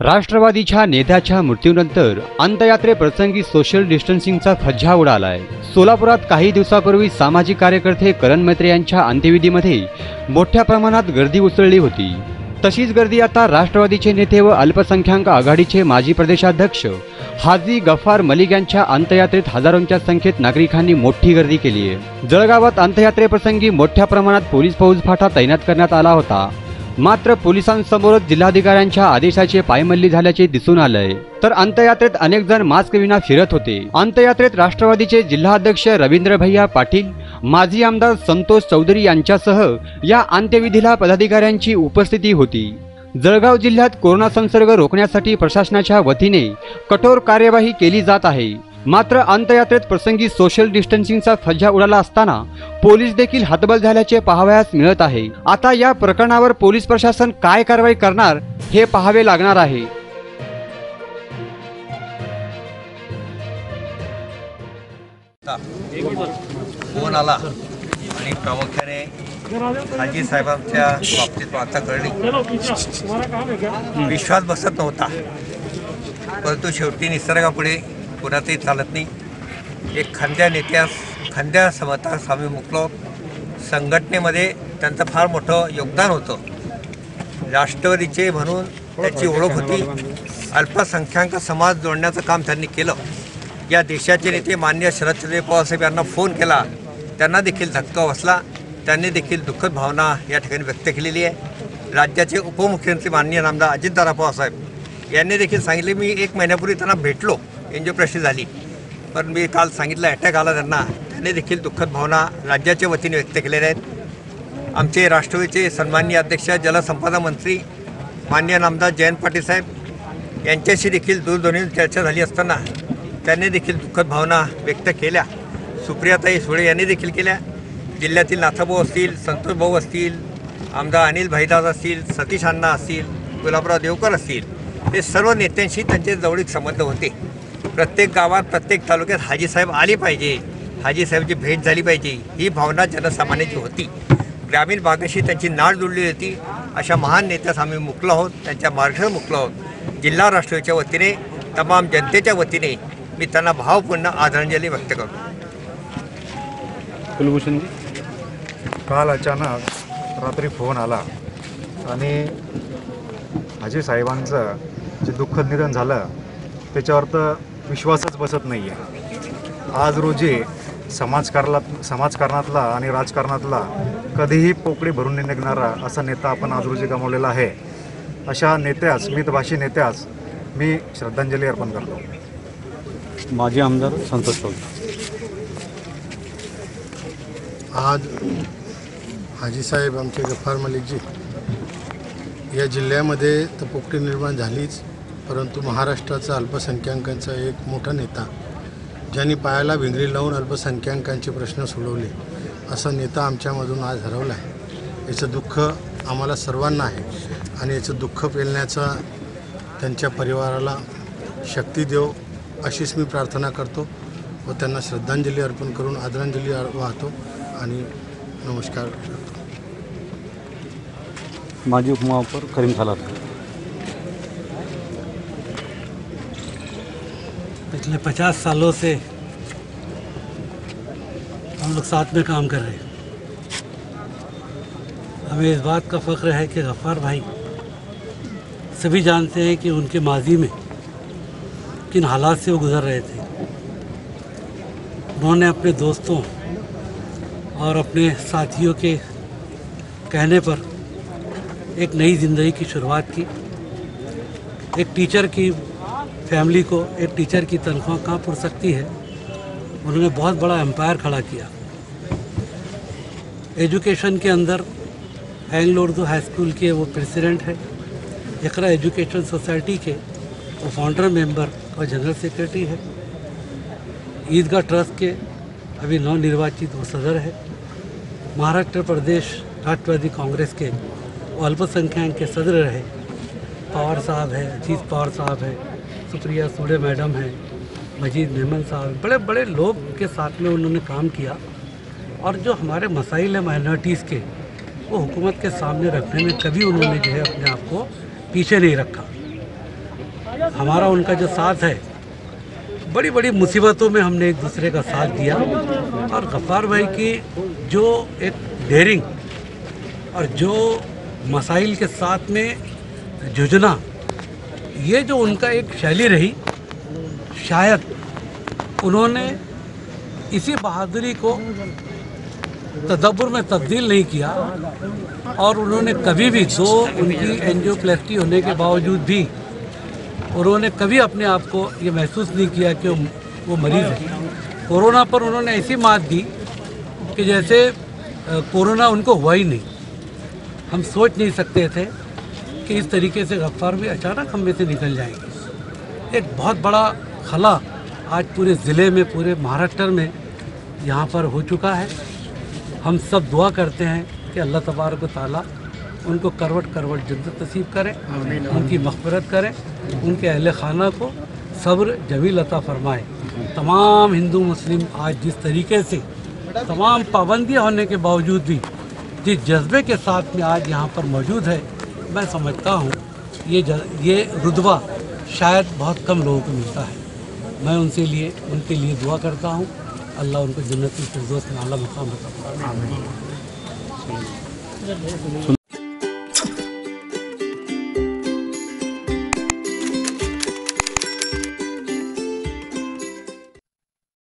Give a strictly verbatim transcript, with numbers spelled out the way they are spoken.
राष्ट्रवादीच्या नेत्याच्या मृत्यूनंतर अंत्ययात्रेप्रसंगी सोशल डिस्टन्सिंगचा फज्जा उडालाय। सोलापुरात काही दिवसापूर्वी सामाजिक कार्यकर्ते करण मैत्रे यांच्या अंत्यविधीमध्ये मोठ्या प्रमाणात गर्दी उसळली होती। तशीच गर्दी आता राष्ट्रवादीचे नेते व अल्पसंख्याक आघाडीचे माजी प्रदेशाध्यक्ष हाजी गफ्फार मलिक यांच्या अंत्ययात्रेत हजारोंच्या संख्येत नागरिकांनी मोठी गर्दी केली आहे। जळगावात अंत्ययात्रेप्रसंगी मोठ्या प्रमाणात पोलीस फौजफाटा तैनात करण्यात आला होता। मात्र पोलिसांसमोरच जिल्हाधिकाऱ्यांच्या आदेशाचे पायमल्ली झाल्याचे दिसून आलंय। तर अंत्ययात्रेत अनेक जण मास्क विना फिरत होते। अंत्ययात्रेत राष्ट्रवादीचे जिल्हाध्यक्ष रवींद्र भैया पाटील, माजी आमदार संतोष चौधरी यांच्यासह या अंत्यविधीला पदाधिकाऱ्यांची उपस्थिती होती। जळगाव जिल्ह्यात कोरोना संसर्ग रोखण्यासाठी प्रशासनाच्या वतीने कठोर कार्यवाही केली जात आहे। मात्र अंत्ययात्रेत प्रसंगी सोशल डिस्टन्सिंगचा फज्जा उडाला असताना पोलीस देखील हतबल झाल्याचे पाहावयास मिळत आहे। आता या प्रकरणावर पोलीस प्रशासन काय कारवाई करणार हे पाहावे लागणार आहे। फोन आला आणि प्रामुख्याने हाजी साहेबांच्या बाबतीत वार्ता कळली। विश्वास बसत नव्हता, परंतु शेवटी निसर्गापुढे कुणाचंही चालत नाही। एक खांद्या नेत्यास खांद्या समतास आम्ही मुकलो। संघटनेमध्ये त्यांचं फार मोठं योगदान होतं। राष्ट्रवादीचे म्हणून त्याची ओळख होती। अल्पसंख्याक समाज जोडण्याचं काम त्यांनी केलं। या देशाचे नेते माननीय शरदचंद्र पवारसाहेब यांना फोन केला, त्यांना देखील धक्का बसला। त्यांनी देखील दुःखद भावना या ठिकाणी व्यक्त केलेली आहे। राज्याचे उपमुख्यमंत्री माननीय नामदार अजितदादा पवारसाहेब यांनी देखील सांगितले, मी एक महिन्यापूर्वी त्यांना भेटलो, एन्जिओप्लास्टी झाली, पण मी काल सांगितलं अटॅक आला त्यांना। त्यांनी देखील दुःखद भावना राज्याच्या वतीने व्यक्त केलेल्या आहेत। आमचे राष्ट्रवादीचे सन्माननीय अध्यक्ष जलसंपदा मंत्री माननीय नामदार जयंत पाटील साहेब यांच्याशी देखील दूरध्वनीवर चर्चा झाली असताना त्यांनी देखील दुःखद भावना व्यक्त केल्या। सुप्रियाताई सुळे यांनी देखील केल्या। जिल्ह्यातील नाथाभाऊ असतील, संतोष भाऊ असतील, आमदार अनिल भाईदास असतील, सतीश अण्णा असतील, गुलाबराव देवकर असतील, हे सर्व नेत्यांशी त्यांचे जवळीक संबंध होते। प्रत्येक गावात प्रत्येक तालुक्यात हाजीसाहेब आले पाहिजे, हाजीसाहेबची भेट झाली पाहिजे, ही भावना जनसामान्याची होती। ग्रामीण भागाशी त्यांची नाळ जुळली होती। अशा महान नेत्यास आम्ही मुकलो आहोत, त्यांच्या मार्गावर मुकलो आहोत। जिल्हा राष्ट्रवादीच्या वतीने, तमाम जनतेच्या वतीने मी त्यांना भावपूर्ण आदरांजली व्यक्त करतो। कुलभूषणजी, काल अचानक रात्री फोन आला आणि हाजी साहेबांचं जे दुःखद निधन झालं त्याच्यावर तर विश्वासच बसत नाही आहे। आज रोजी समाजकारणात समाजकारणातला आणि राजकारणातला कधीही पोकळी भरून न निघणारा असा नेता आपण आज रोजी गमावलेला आहे। अशा नेत्यास, मितभाषी नेत्यास मी श्रद्धांजली अर्पण करतो। माजी आमदार संतोष चौधरी, आज हाजीसाहेब आमचे गफ्फार मलिकजी या जिल्ह्यामध्ये तर पोकळी निर्माण झालीच, परंतु महाराष्ट्राचा अल्पसंख्याकांचा एक मोठा नेता, ज्यांनी पायाला भिंगरी लावून अल्पसंख्याकांचे प्रश्न सोडवले, असा नेता आमच्यामधून आज हरवला आहे। याचं दुःख आम्हाला सर्वांना आहे आणि याचं दुःख पेलण्याचा त्यांच्या परिवाराला शक्ती देव अशीच मी प्रार्थना करतो व त्यांना श्रद्धांजली अर्पण करून आदरांजली वाहतो आणि नमस्कार करतो। माजी उपमहापौर करीम खालात, पिछले पचास सालों से हम लोग साथ में काम कर रहे हैं। हमें इस बात का फ़ख्र है कि गफ्फार भाई, सभी जानते हैं कि उनके माजी में किन हालात से वो गुज़र रहे थे। उन्होंने अपने दोस्तों और अपने साथियों के कहने पर एक नई ज़िंदगी की शुरुआत की। एक टीचर की फैमिली को, एक टीचर की तनख्वाह कहाँ पुर सकती है, उन्होंने बहुत बड़ा एम्पायर खड़ा किया। एजुकेशन के अंदर एंग्लो उर्दू हाई स्कूल के वो प्रेसिडेंट है, इकरा एजुकेशन सोसाइटी के वो फाउंडर मेंबर और जनरल सेक्रेटरी है। ईदगाह ट्रस्ट के अभी नवनिर्वाचित वो सदर है। महाराष्ट्र प्रदेश राष्ट्रवादी कांग्रेस के वो अल्पसंख्यक के सदर रहे। पवार साहब है, अजीत पवार साहब है, सुप्रिया सुळे मैडम है, मजीद मेमन साहब, बड़े बड़े लोग के साथ में उन्होंने काम किया। और जो हमारे मसाइल है माइनॉरिटीज़ के, वो हुकूमत के सामने रखने में कभी उन्होंने जो है अपने आप को पीछे नहीं रखा। हमारा उनका जो साथ है, बड़ी बड़ी मुसीबतों में हमने एक दूसरे का साथ दिया। और गफ्फार भाई की जो एक डेयरिंग और जो मसाइल के साथ में जुझना, ये जो उनका एक शैली रही, शायद उन्होंने इसी बहादुरी को तदब्बुर में तब्दील नहीं किया। और उन्होंने कभी भी, दो उनकी एंजियोप्लास्टी होने के बावजूद भी, उन्होंने कभी अपने आप को ये महसूस नहीं किया कि वो मरीज़ है। कोरोना पर उन्होंने ऐसी मात दी कि जैसे कोरोना उनको हुआ ही नहीं। हम सोच नहीं सकते थे कि इस तरीके से गफ्फार भी अचानक हम में से निकल जाएंगे। एक बहुत बड़ा खला आज पूरे ज़िले में, पूरे महाराष्ट्र में यहाँ पर हो चुका है। हम सब दुआ करते हैं कि अल्लाह तबारक व तआला उनको करवट करवट जन्नत नसीब करें, उनकी मग़फ़िरत करें, उनके अहले खाना को सब्र जमील अता फरमाए। तमाम हिंदू मुस्लिम आज जिस तरीके से तमाम पाबंदियाँ होने के बावजूद भी जिस जज्बे के साथ में आज यहाँ पर मौजूद है, मैं समझता हूँ ये ज, ये रुतबा शायद बहुत कम लोगों को मिलता है। मैं उनसे लिए उनके लिए दुआ करता हूँ, अल्लाह उनको जन्नत की फिरदौस में आला मकाम अता फरमाए।